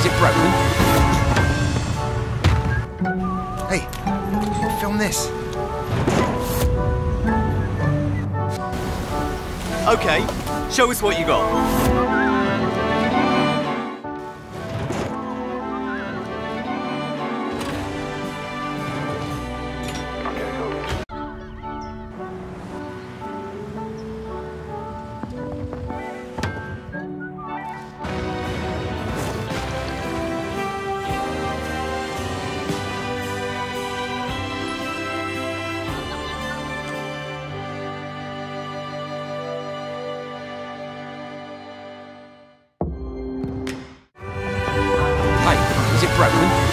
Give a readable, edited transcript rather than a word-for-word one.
Is it broken? Hey, film this. Okay, show us what you got. Hey, is it broken?